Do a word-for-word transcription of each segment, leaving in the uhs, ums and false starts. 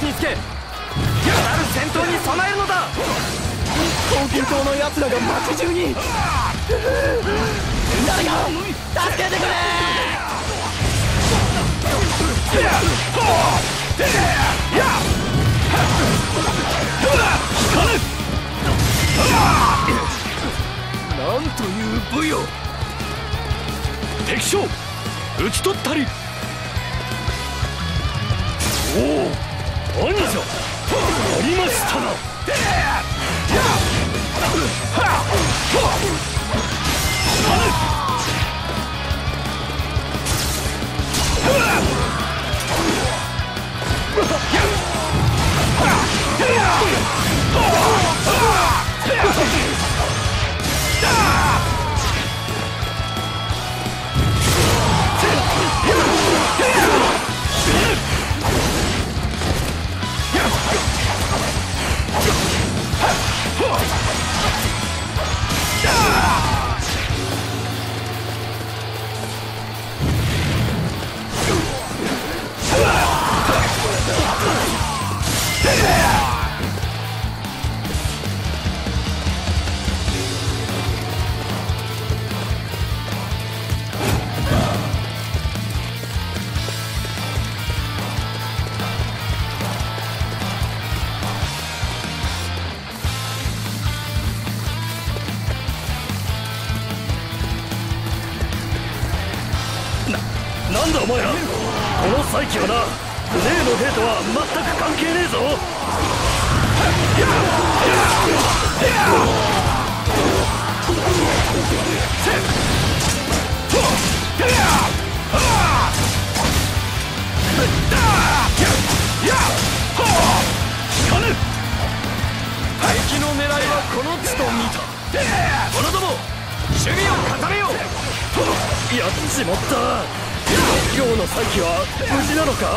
につけ、来る戦闘に備えるのだ。 黄金島の奴らが街中に。誰か助けてくれ。 なんという武勇。敵将討ち取ったり。おお、兄者ありましたな。なんだお前ら、この再起はな、例の兵とは全く関係ねえぞ。敵の狙いはこの地と見た。者ども、守備を固めよう。やっちまった。今日の再起は無事なのか。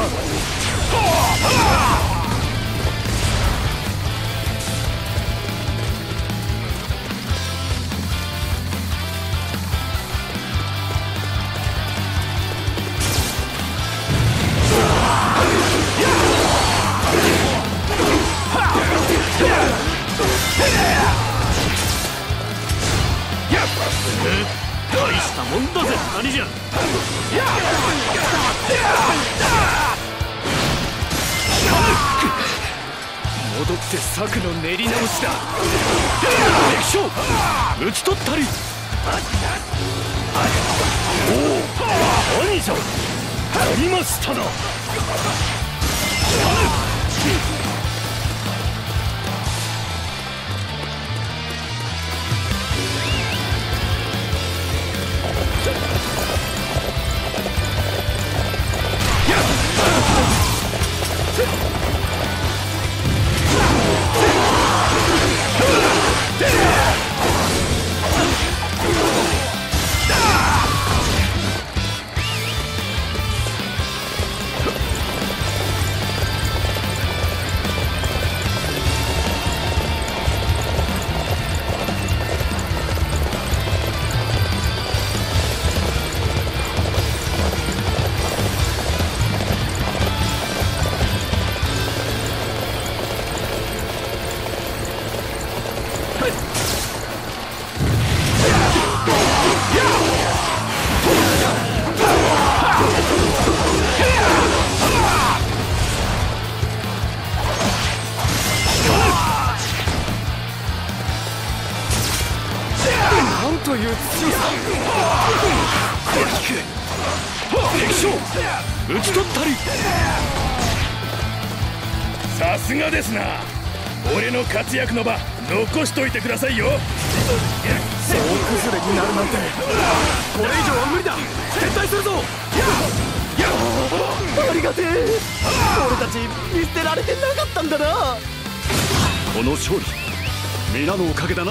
大したもんだぜ兄じゃ。戻って策の練り直しだ。敵将討ち取ったり。おお、兄者ありましたな。なんという強さ。敵将討ち取ったり。さすがですな。俺の活躍の場残しといてくださいよ。総崩れになるなんてこれ以上は無理だ。撤退するぞ。 ありがてえ。俺たち見捨てられてなかったんだな。 この勝利皆のおかげだな。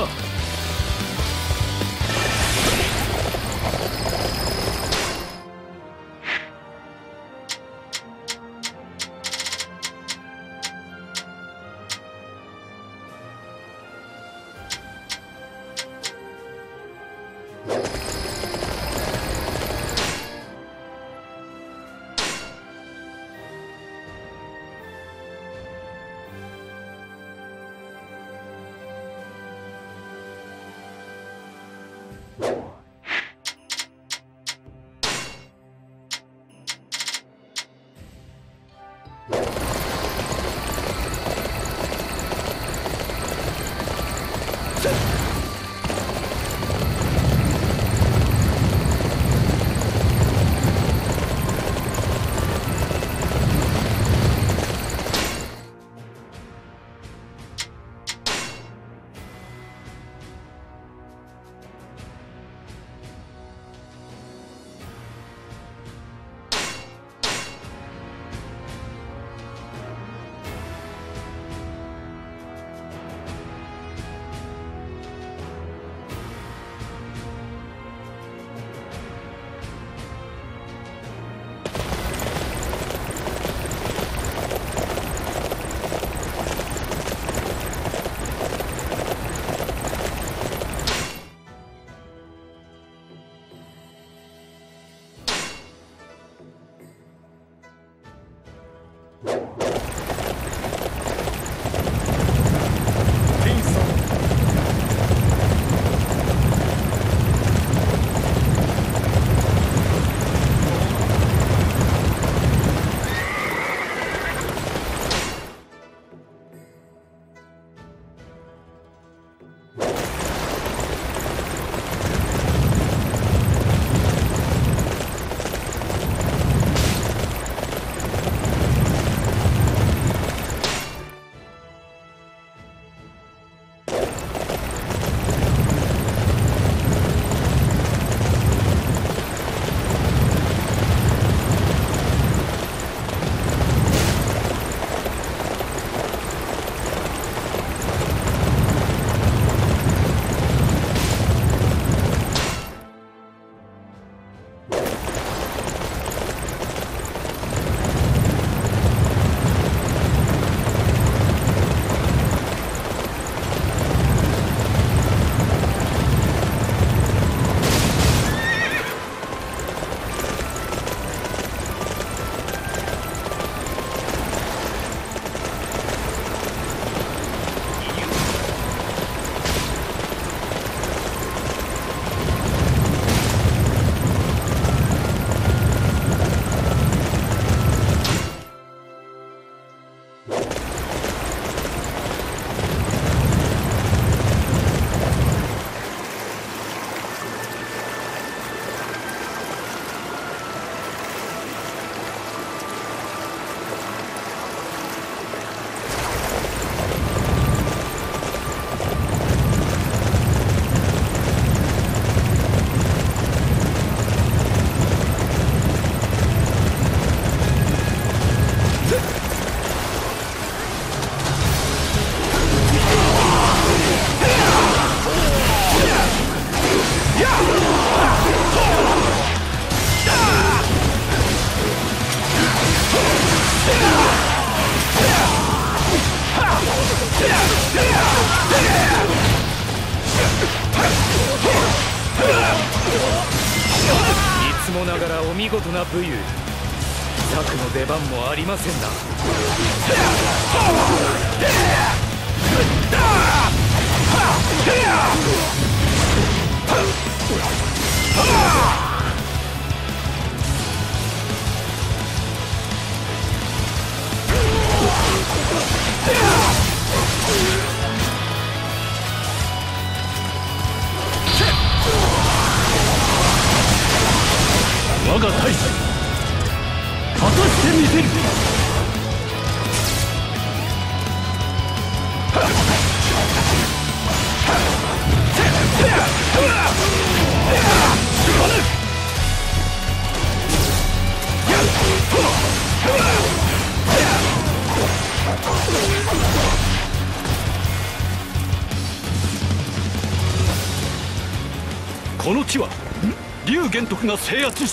つもながらお見事な武勇。ザクの出番もありませんな。我が大使果たしてみせる。この地は龍玄徳が制圧した。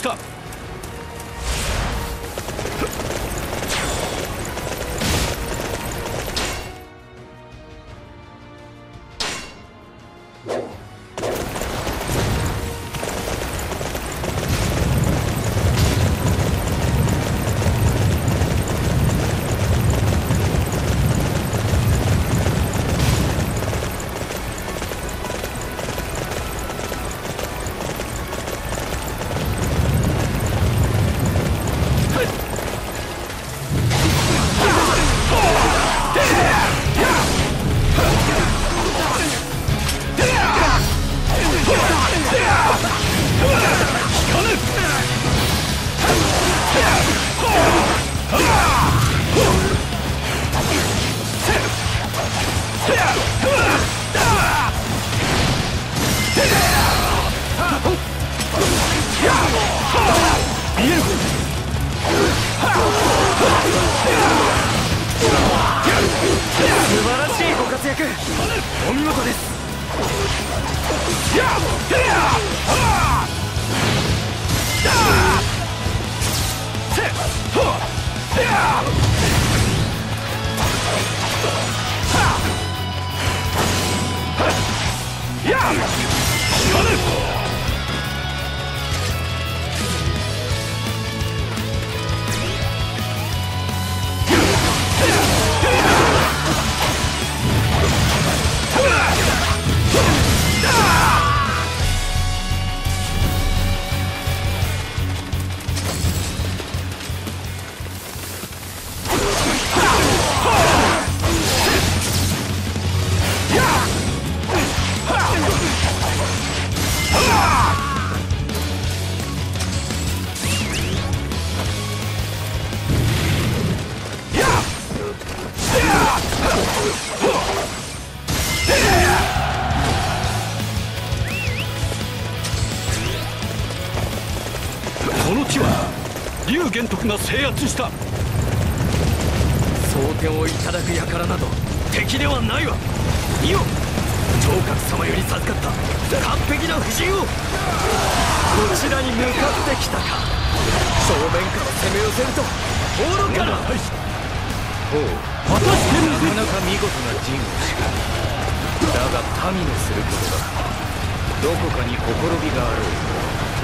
お見事です。この地は龍玄徳が制圧した。装填をいただく輩など敵ではないわ。見よ、聴覚様より授かった完璧な布陣を。こちらに向かってきたか。正面から攻め寄せると愚かな。ほう、果たしてなかなか見事な陣をしか。だが民のすることだ。どこかにほころびがあろう。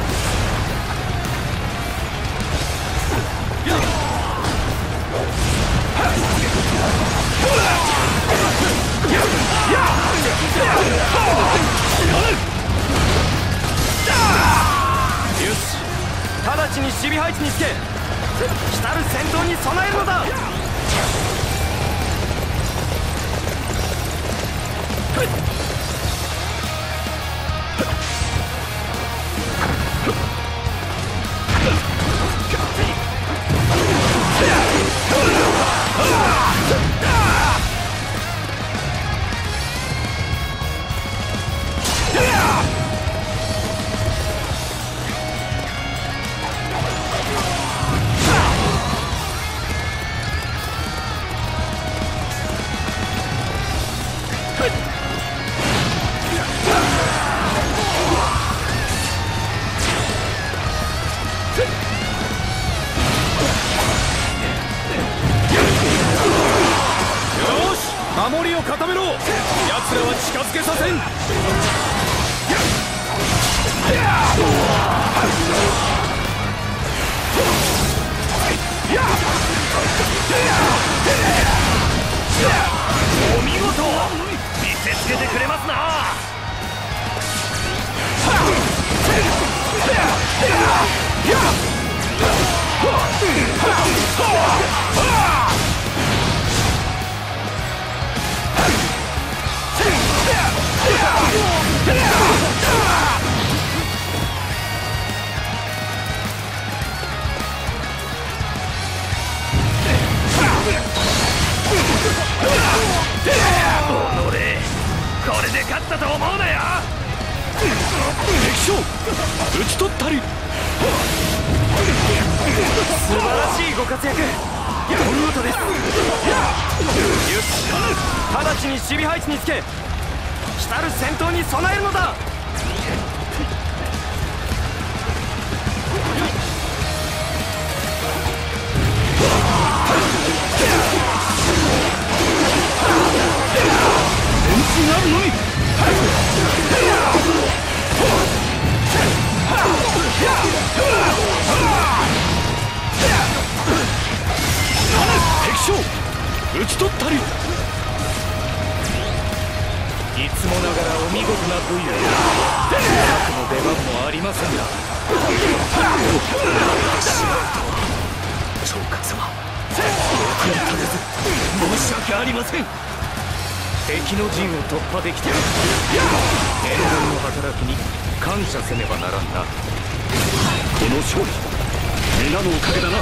よし、直ちに守備配置につけ、来たる戦闘に備えるのだ。 守りを固めろ。奴らは近づけさせん。お見事、見せつけてくれますな。これで勝ったと思うなよ。敵将討ち取ったり。素晴らしいご活躍、お見事です。よし、直ちに守備配置につけ、来たる戦闘に備えるのだ。なるのみ。敵将討ち取ったり。いつもながらお見事な武勇。悪の出番もありませんが。長官様、役に立てず申し訳ありません。敵の陣を突破できている。援軍の働きに感謝せねばならんな。この勝利、皆のおかげだな。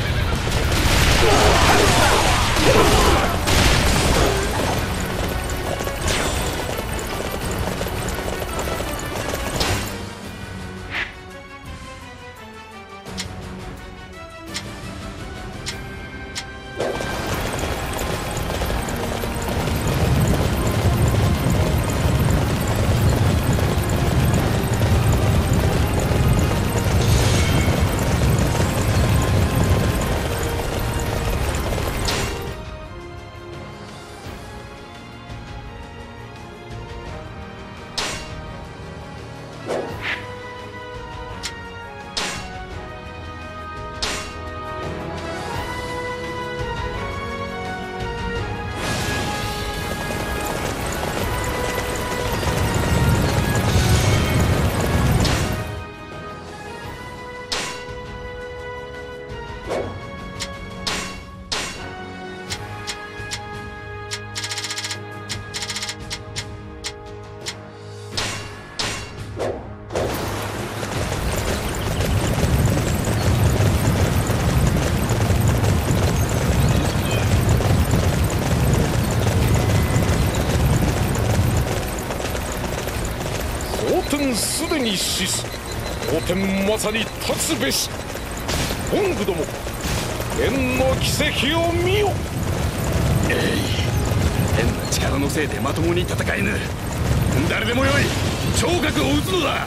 すでに死す。当天まさに立つべし。本部ども、天の奇跡を見よ。 えい、変な力のせいでまともに戦えぬ。誰でもよい、聴覚を撃つのだ。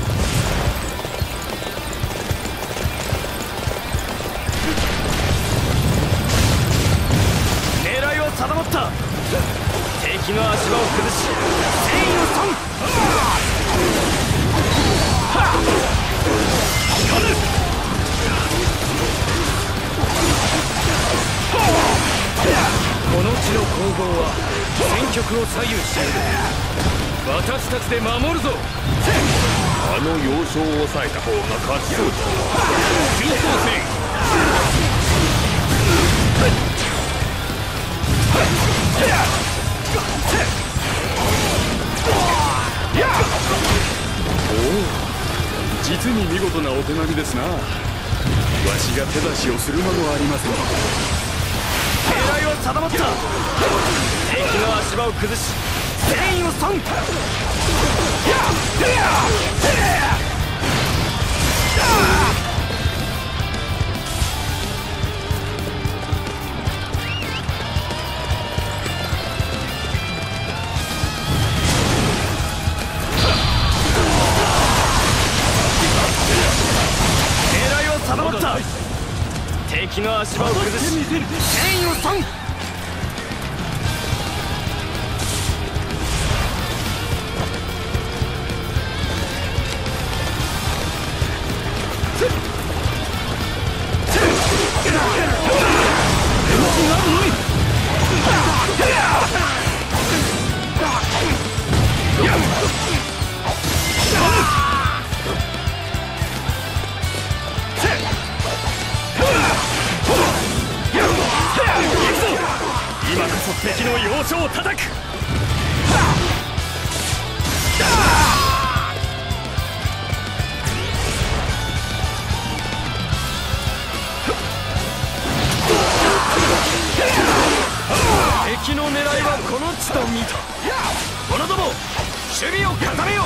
狙いは定まった。敵の足場を崩し、戦意を損。この地の攻防は戦局を左右している。私たちで守るぞ。 あの要衝を抑えた方が勝ちそうだ。急行戦。 おお、実に見事なお手並みですな。わしが手出しをする間もありません。狙いは定まった。敵の足場を崩し、戦意を損。狙いは定まった。敵の足場を崩し、戦意を損。 敵の要所を叩く。敵の狙いはこの地と見た。者ども守備を固めよう。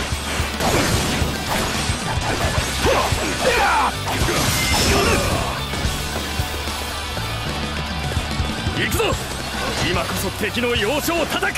行くぞ。今こそ敵の要所を叩く。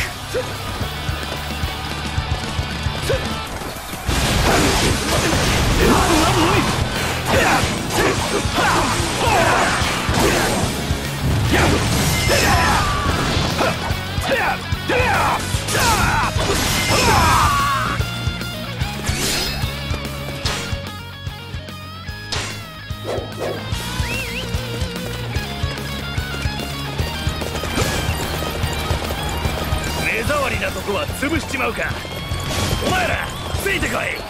目障りなとこは潰しちまうか。お前らついてこい。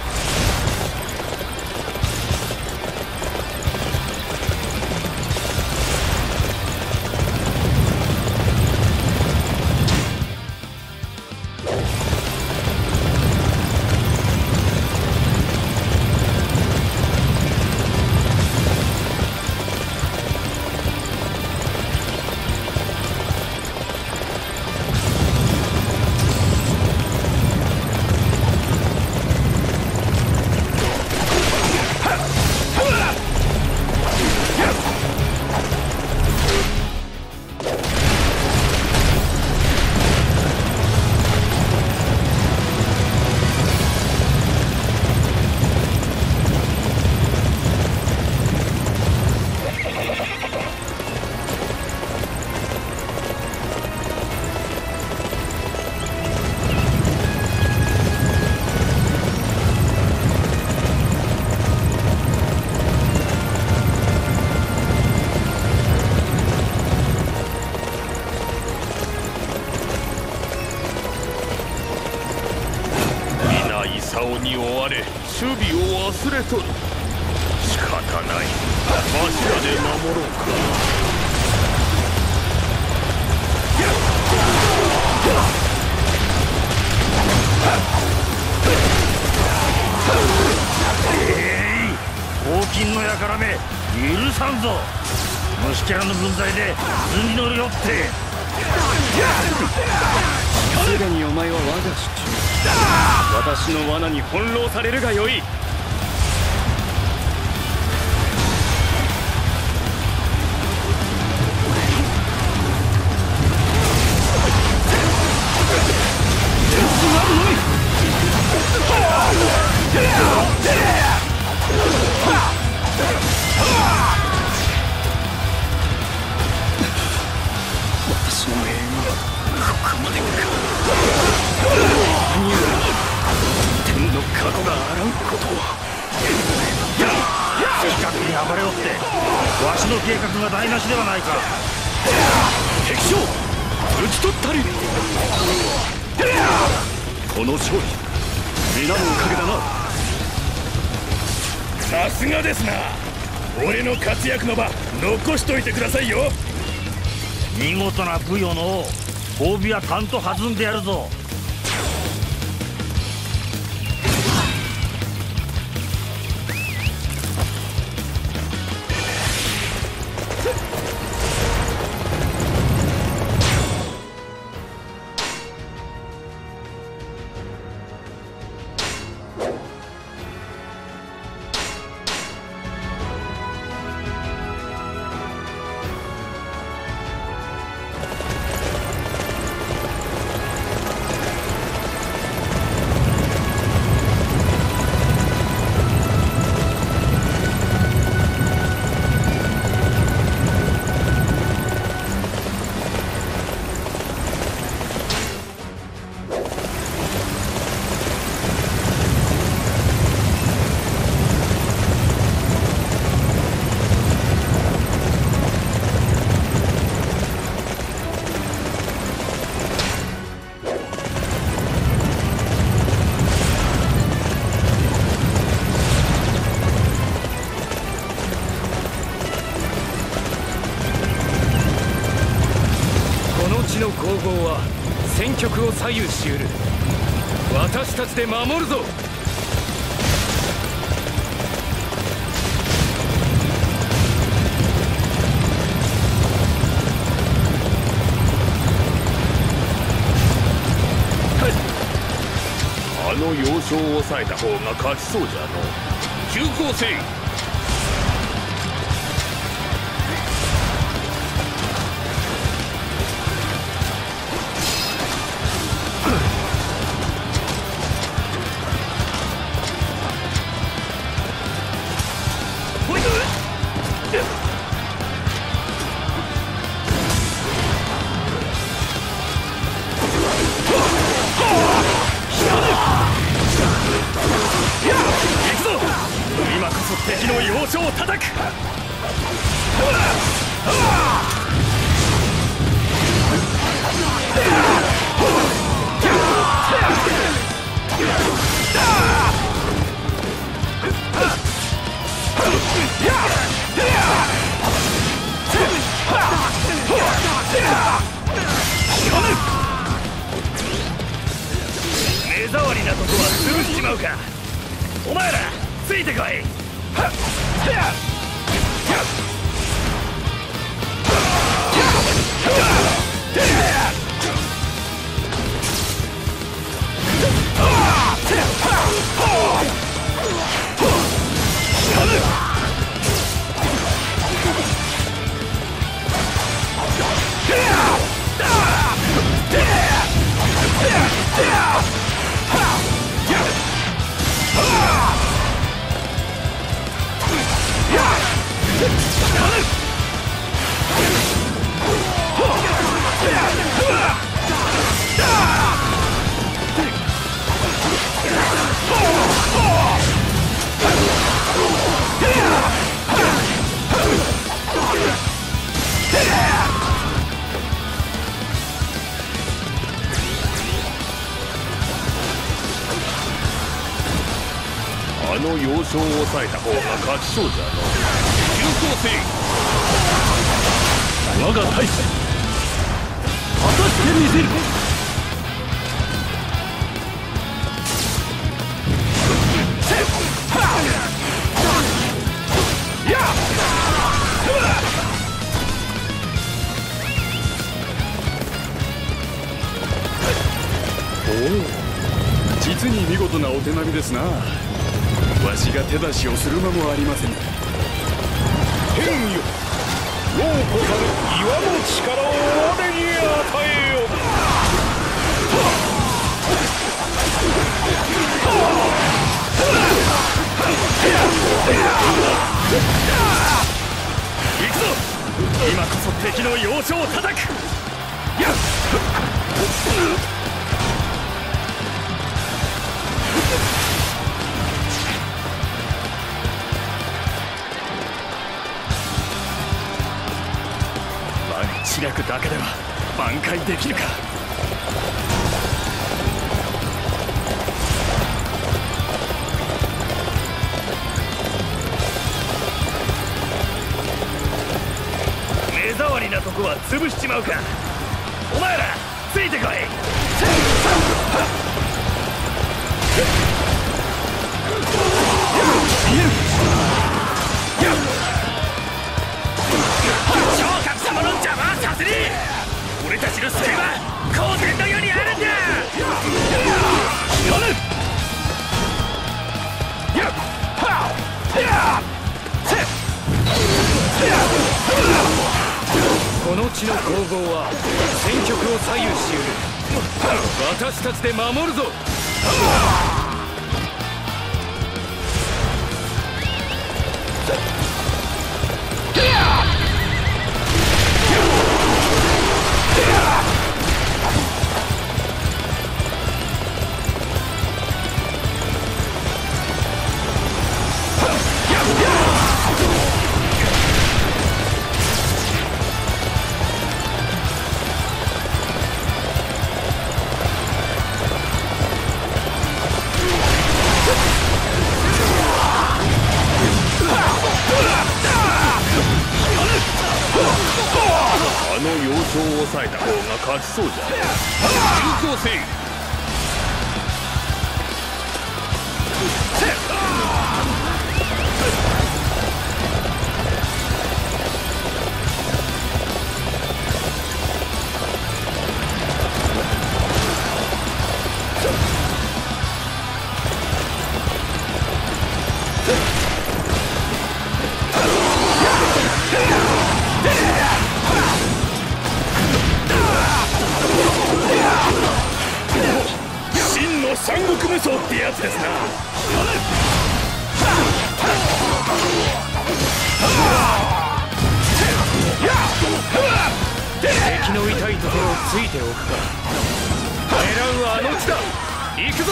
竿に追われ守備を忘れとる。仕方ない。柱で守ろうか。 えい、黄金の輩め許さんぞ。虫キャラの分際で図に乗るよって。 すでにお前は我が手中。私の罠に翻弄されるがよい。私の命運はここまでか。天の過去があらんことは。 近くに暴れおってわしの計画が台無しではないか。 敵将討ち取ったり。この勝利皆のおかげだな。さすがですな。俺の活躍の場残しといてくださいよ。 見事な武よの褒美はたんと弾んでやるぞ。 地の攻防は戦局を左右しうる。私たちで守るぞ。 あの要衝を抑えた方が勝ちそうじゃの。急行せい。 敵の要所を叩く。目障りなとこは潰しちまうか。お前らついてこい。 あの要衝を抑えた方が勝ちそうじゃの。急行せい。 我が大使果たしてみせる。 おお、実に見事なお手並みですな。わしが手出しをする間もありません。 天よ、老子たる岩の力を我に与えよ。 行くぞ。今こそ敵の要所を叩く。やっ知略だけでは挽回できるか。目障りなとこは潰しちまうか。お前らついてこい。俺たちの救いは光線のようにあるんだ。この地の攻防は戦局を左右しうる。私たちで守るぞ。 抑えた方が勝ちそうじゃ。有効せい。真の三国無双ってやつですな。敵の痛いところをついておくか。狙うはあの地だ。行くぞ。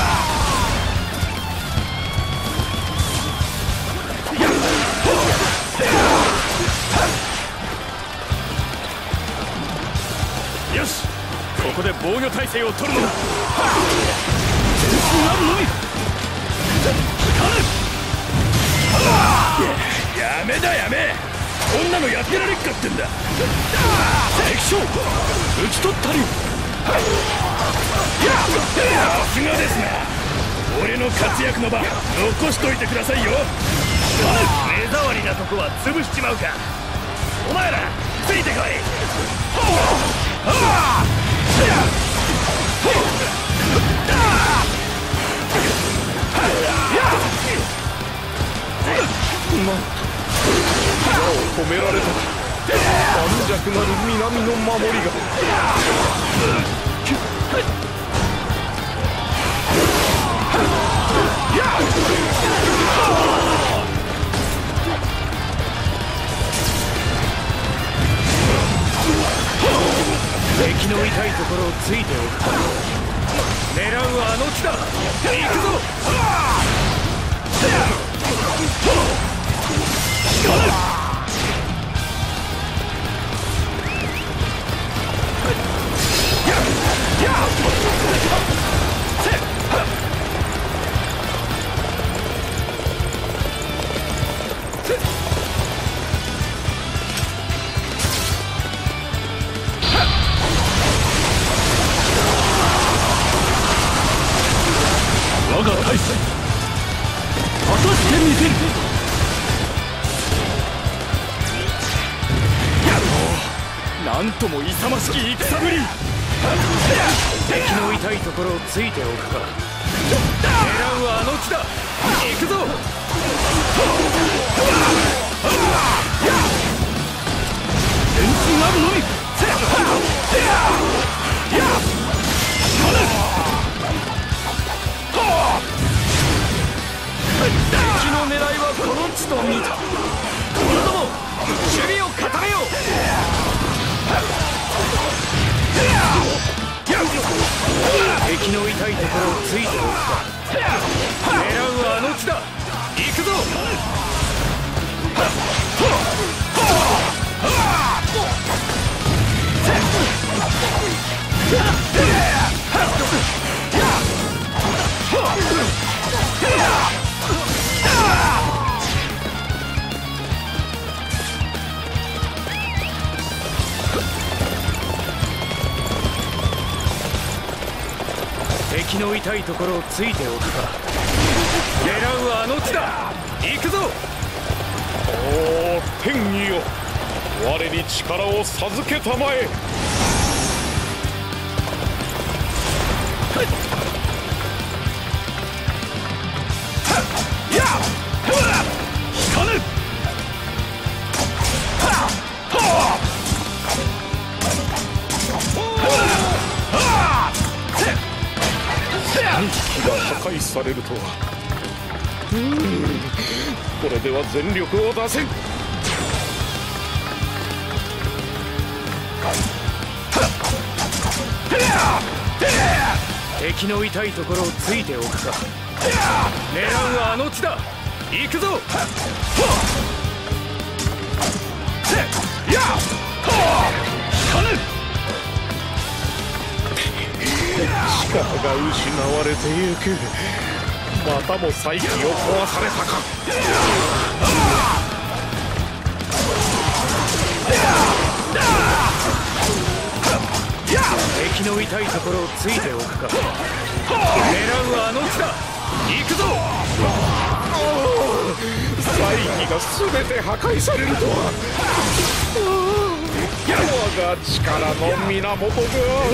よし、ここで防御態勢を取るのだ。全身あるのみ。やめだやめ。こんなのやってられっかってんだ。敵将討ち取ったり。さすがですな。俺の活躍の場残しといてくださいよ。目障りなとこは潰しちまうか。お前らついてこい。なんと矢を止められた。盤石なる南の守りが。敵の痛いところをついておく。狙うはあの地だ。行くぞ。我が大戦果たしてみせる。なんとも勇ましき戦ぶり。敵の痛いところをついておくか。狙うはあの地だ。行くぞ。全身あるのみ。敵の狙いはこの地と見た。者ども守備を固めよう。敵の痛いところをついておくか。狙うはあの地だ。行くぞ。敵の痛いところをついておくか。狙うはあの地だ。行くぞ。 おお天意よ、我に力を授けたまえ。気が破壊されるとは。うーん、これでは全力を出せん。 敵の痛いところをついておくか。狙うはあの地だ。行くぞ。 力が失われてゆく。またも再起を壊されたか。 敵の痛いところをついておくか。狙うはあの地だ。行くぞ。 大義が全て破壊されるとは。我が力の源が。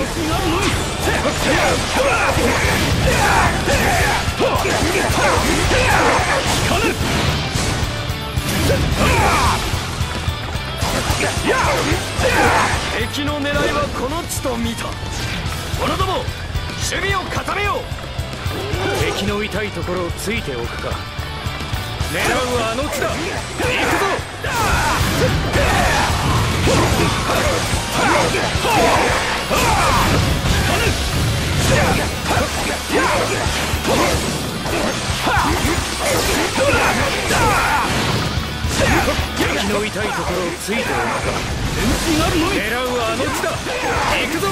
敵の狙いはこの地と見た。者ども守備を固めよう。敵の痛いところをついておくか。狙うはあの地だ。行くぞ。敵の痛いところをついておくか。狙うはあの地だ。行くぞ。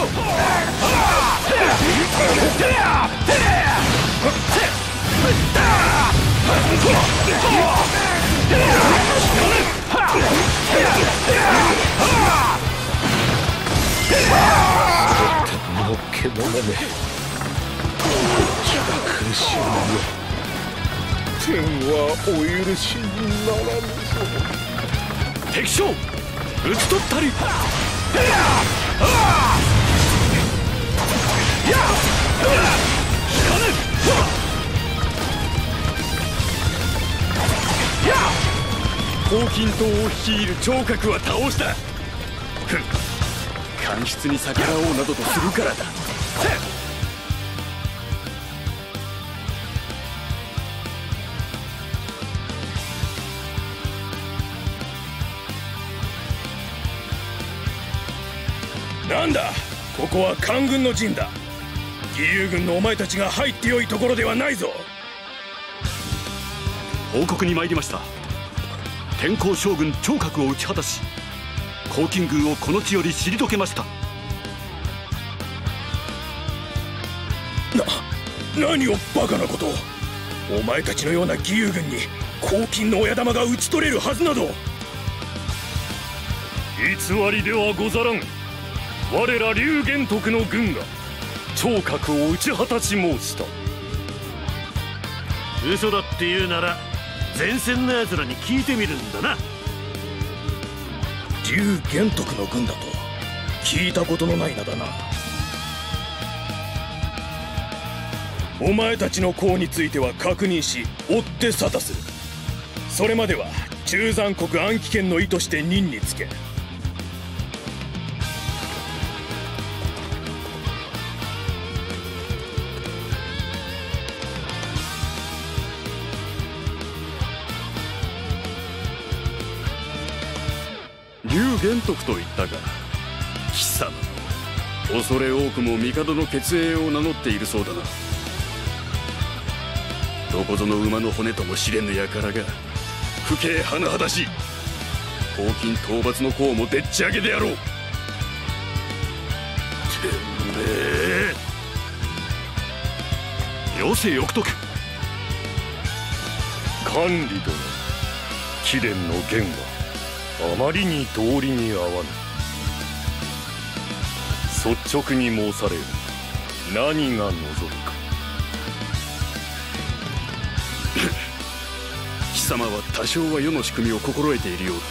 のけのめ気が苦しむよ。天はお許しにならぬぞ。 敵将討ち取ったり。黄金塔を率いる聴覚は倒した。ふん、官室に逆らおうなどとするからだ。なんだ、ここは官軍の陣だ。義勇軍のお前たちが入ってよいところではないぞ。報告に参りました。天候将軍聴覚を討ち果たし、黄金宮をこの地より退けました。な、何をバカなことを。お前たちのような義勇軍に黄金の親玉が討ち取れるはずなど。 偽りではござらん。我ら龍玄徳の軍が聴覚を討ち果たし申した。嘘だって言うなら前線の奴らに聞いてみるんだな。 龍玄徳の軍だと聞いたことのない名だな。お前たちの功については確認し追って沙汰する。それまでは中山国安徽県の意として任につけ。龍玄徳と言ったが、貴様恐れ多くも帝の血縁を名乗っているそうだな。どこぞの馬の骨とも知れぬ輩が不敬甚だしい。黄金討伐の功もでっち上げであろう。てめえ。よせよくとく。 管理殿、貴殿の言はあまりに道理に合わぬ。率直に申される。何が望むか。 貴様は多少は世の仕組みを心得ているよう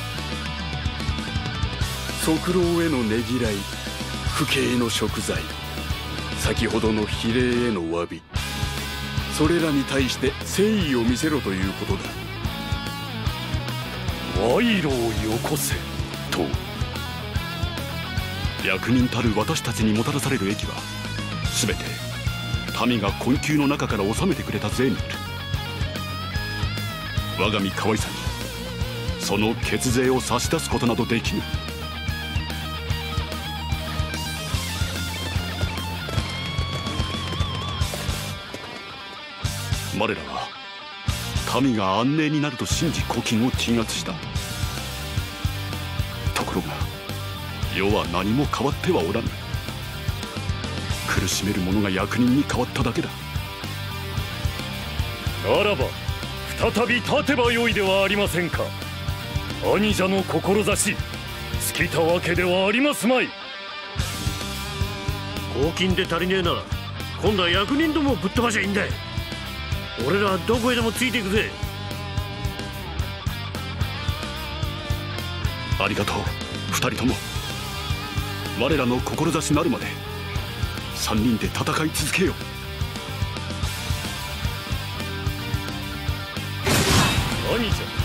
だな。側老へのねぎらい、父兄への贖罪、先ほどの非礼への詫び、それらに対して誠意を見せろということだ。 賄賂をよこせと。 役人たる私たちにもたらされる益は全て民が困窮の中から納めてくれた税による。我が身可愛さにその血税を差し出すことなどできぬ。我らは民が安寧になると信じ古今を鎮圧した。ところが世は何も変わってはおらぬ。苦しめる者が役人に変わっただけだ。 ならば再び立てばよいではありませんか。兄者の志尽きたわけではありますまい。 公金で足りねえな。今度は役人どもをぶっ飛ばしゃいいんだ。俺らはどこへでもついていくぜ。 ありがとう二人とも。我らの志なるまで三人で戦い続けよう。 何じゃ。